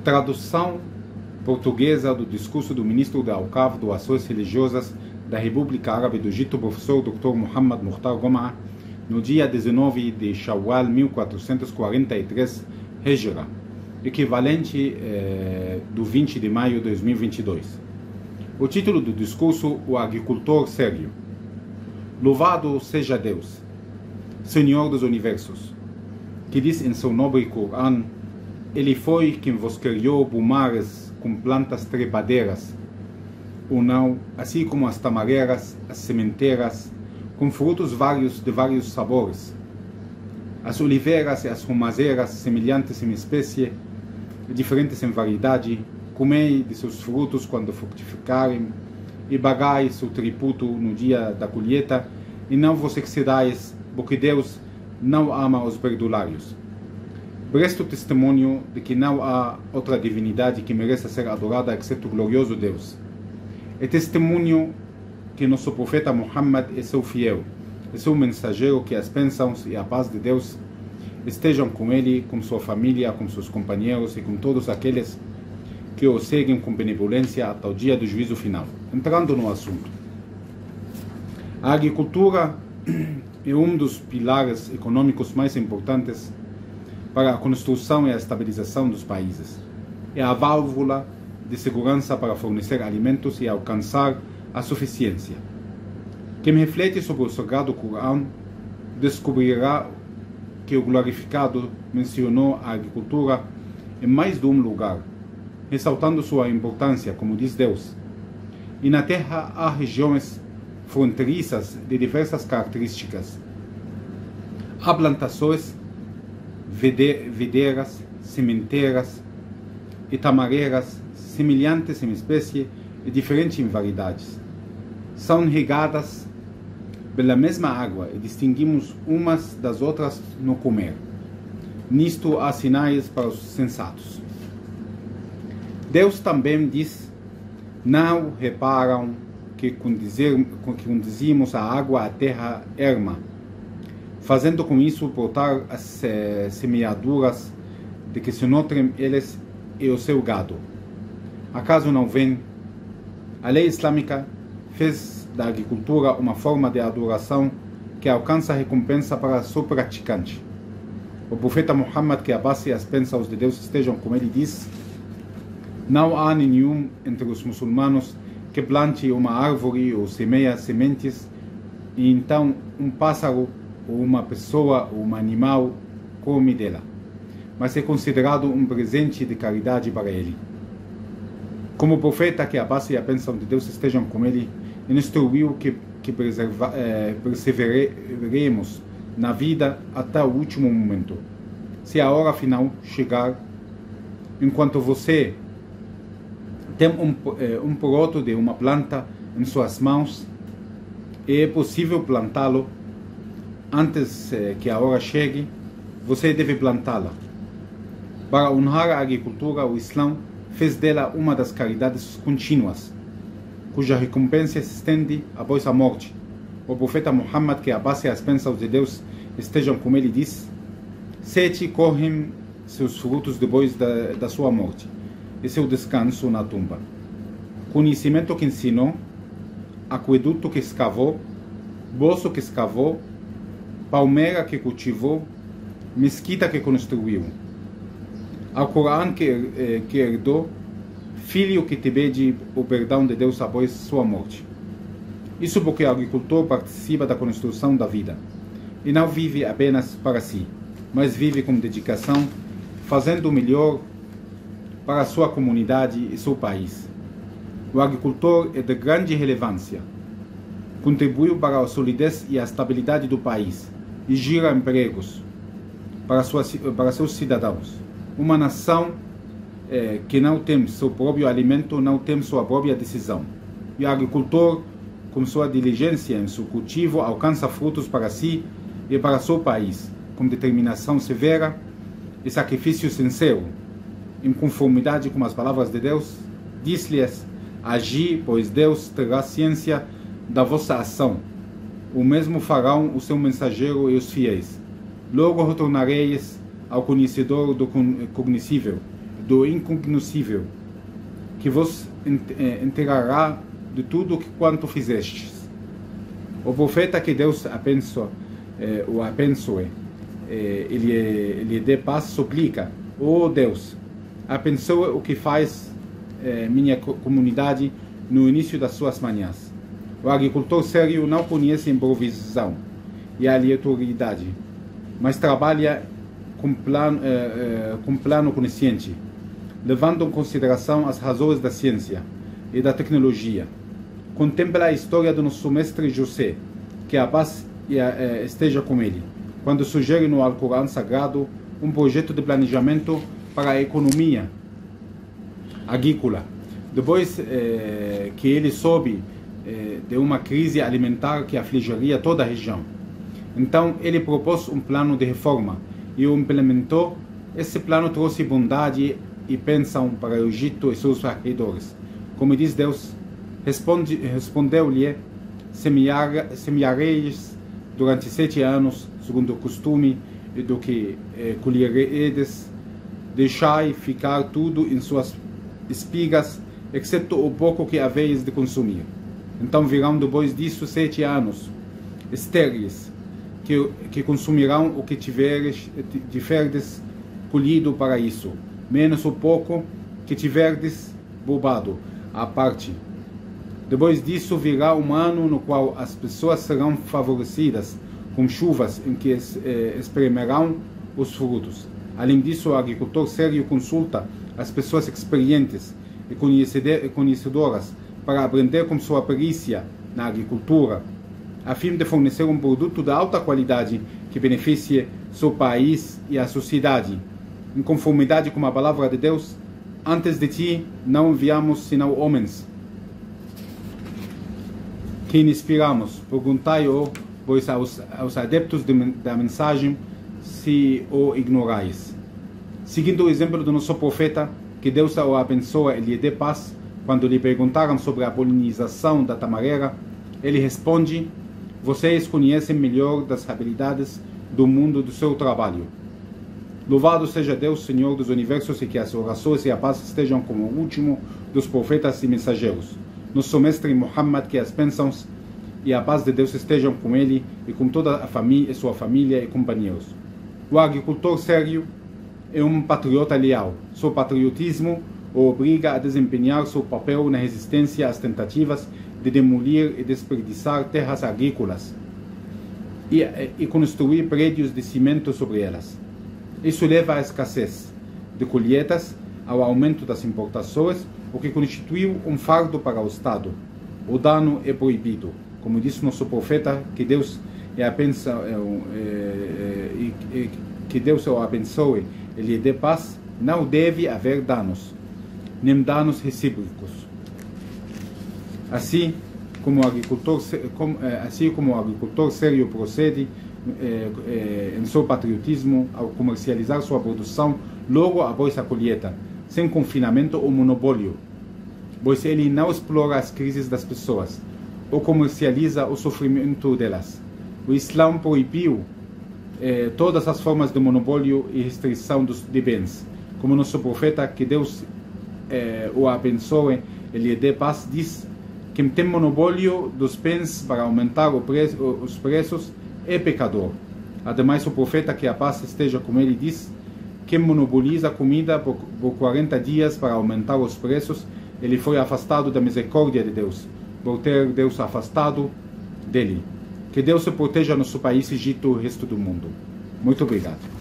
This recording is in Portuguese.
Tradução portuguesa do discurso do ministro da Auqaf de Ações Religiosas da República Árabe do Egito, professor Dr. Muhammad Mukhtar Gomaa, no dia 19 de Shawwal 1443 Hijra, equivalente do 20 de maio de 2022. O título do discurso: O Agricultor Sério. Louvado seja Deus, Senhor dos Universos, que diz em seu nobre Corão: Ele foi quem vos criou pomares com plantas trepadeiras, ou não, assim como as tamareiras, as sementeiras, com frutos vários de vários sabores, as oliveiras e as romazeiras, semelhantes em espécie e diferentes em variedade. Comei de seus frutos quando frutificarem, e pagai seu tributo no dia da colheita, e não vos excedais, porque Deus não ama os perdulários. Presto testemunho de que não há outra divindade que mereça ser adorada exceto o glorioso Deus. É testemunho que nosso profeta Muhammad é seu fiel, é seu mensageiro, que as bênçãos e a paz de Deus estejam com ele, com sua família, com seus companheiros e com todos aqueles que o seguem com benevolência até o dia do juízo final. Entrando no assunto. A agricultura é um dos pilares econômicos mais importantes para a construção e a estabilização dos países. É a válvula de segurança para fornecer alimentos e alcançar a suficiência. Quem reflete sobre o Sagrado Corão descobrirá que o glorificado mencionou a agricultura em mais de um lugar, ressaltando sua importância, como diz Deus. E na terra há regiões fronteiriças de diversas características. Há plantações, videiras, sementeiras e tamareiras, semelhantes em espécie e diferentes em variedades. São regadas pela mesma água e distinguimos umas das outras no comer. Nisto há sinais para os sensatos. Deus também diz: não reparam que conduzimos a água à terra erma, fazendo com isso brotar as semeaduras de que se nutrem eles e o seu gado. Acaso não vem? A lei islâmica fez da agricultura uma forma de adoração que alcança recompensa para seu praticante. O profeta Muhammad, que a paz e as bênçãos de Deus estejam com ele, diz: não há nenhum entre os muçulmanos que plante uma árvore ou semeia sementes e então um pássaro ou uma pessoa ou um animal come dela, mas é considerado um presente de caridade para ele. Como o profeta, que a paz e a bênção de Deus estejam com ele, instruiu que perseveremos na vida até o último momento. Se a hora final chegar, enquanto você tem um broto de uma planta em suas mãos, e é possível plantá-lo antes que a hora chegue, você deve plantá-la. Para honrar a agricultura, o Islã fez dela uma das caridades contínuas, cuja recompensa se estende após a morte. O profeta Muhammad, que a paz e as bênçãos de Deus estejam com ele, diz: 7 correm seus frutos depois da sua morte, e seu descanso na tumba: conhecimento que ensinou, aqueduto que escavou, poço que escavou, palmeira que cultivou, mesquita que construiu, Alcorão que herdou, filho que te pede o perdão de Deus após sua morte. Isso porque o agricultor participa da construção da vida e não vive apenas para si, mas vive com dedicação, fazendo o melhor para sua comunidade e seu país. O agricultor é de grande relevância. Contribuiu para a solidez e a estabilidade do país e gera empregos para seus cidadãos. Uma nação que não tem seu próprio alimento não tem sua própria decisão. E o agricultor, com sua diligência em seu cultivo, alcança frutos para si e para seu país, com determinação severa e sacrifício sincero, em conformidade com as palavras de Deus. Diz-lhes: agi, pois Deus terá ciência da vossa ação. O mesmo farão o seu mensageiro e os fiéis. Logo retornareis ao conhecedor do cognoscível, do incognoscível, que vos integrará de tudo quanto fizestes. O profeta que Deus o abençoe, ele dê paz, suplica: ó Deus, abençoe o que faz minha comunidade no início das suas manhãs. O agricultor sério não conhece improvisação e aleatoriedade, mas trabalha com plano consciente, levando em consideração as razões da ciência e da tecnologia. Contempla a história do nosso mestre José, que a paz esteja com ele, quando sugere no Alcorão Sagrado um projeto de planejamento para a economia agrícola, depois que ele soube de uma crise alimentar que afligiria toda a região. Então ele propôs um plano de reforma e o implementou. Esse plano trouxe bondade e bênção para o Egito e seus arredores. Como diz Deus, respondeu-lhe: semeareis durante 7 anos, segundo o costume, e do que colheredes, deixai ficar tudo em suas espigas, exceto o pouco que haveis de consumir. Então virão depois disso 7 anos estéreis, que consumirão o que tiverdes colhido para isso, menos o pouco que tiverdes roubado à parte. Depois disso virá um ano no qual as pessoas serão favorecidas com chuvas em que espremerão os frutos. Além disso, o agricultor sério consulta as pessoas experientes e conhecedoras para aprender com sua perícia na agricultura, a fim de fornecer um produto de alta qualidade que beneficie seu país e a sociedade. Em conformidade com a palavra de Deus, antes de ti não enviamos senão homens que inspiramos. Perguntai-o, pois, aos adeptos da mensagem, se o ignorais. Seguindo o exemplo do nosso profeta, que Deus o abençoe e lhe dê paz, quando lhe perguntaram sobre a polinização da tamareira, ele responde: vocês conhecem melhor das habilidades do mundo do seu trabalho. Louvado seja Deus, Senhor dos universos, e que as orações e a paz estejam com o último dos profetas e mensageiros, nosso mestre Muhammad, que as bênçãos e a paz de Deus estejam com ele e com toda a família, sua família e companheiros. O agricultor sério é um patriota leal. Seu patriotismo o obriga a desempenhar seu papel na resistência às tentativas de demolir e desperdiçar terras agrícolas e construir prédios de cimento sobre elas. Isso leva à escassez de colheitas, ao aumento das importações, o que constituiu um fardo para o Estado. O dano é proibido. Como disse nosso profeta, que Deus o abençoe e lhe dê paz, não deve haver danos, nem danos recíprocos. Assim como o agricultor sério procede em seu patriotismo ao comercializar sua produção logo após a colheita, sem confinamento ou monopólio, pois ele não explora as crises das pessoas ou comercializa o sofrimento delas. O Islã proibiu todas as formas de monopólio e restrição de bens. Como nosso profeta, que Deus o abençoe e lhe dê paz, diz: quem tem monopólio dos bens para aumentar os preços é pecador. Ademais, o profeta, que a paz esteja com ele, diz: quem monopoliza comida por 40 dias para aumentar os preços, ele foi afastado da misericórdia de Deus, por ter Deus afastado dele. Que Deus se proteja nosso país, Egito e o resto do mundo. Muito obrigado.